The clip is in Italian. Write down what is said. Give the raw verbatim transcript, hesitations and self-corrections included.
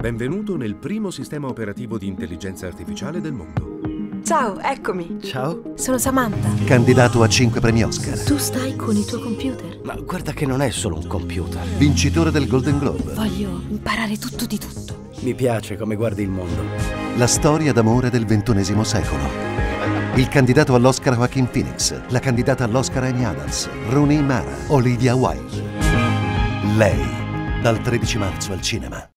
Benvenuto nel primo sistema operativo di intelligenza artificiale del mondo. Ciao, eccomi. Ciao. Sono Samantha. Candidato a cinque premi Oscar. Tu stai con il tuo computer. Ma guarda che non è solo un computer. Vincitore del Golden Globe. Voglio imparare tutto di tutto. Mi piace come guardi il mondo. La storia d'amore del ventunesimo secolo. Il candidato all'Oscar Joaquin Phoenix. La candidata all'Oscar Amy Adams. Rooney Mara. Olivia Wilde. Lei. Dal tredici marzo al cinema.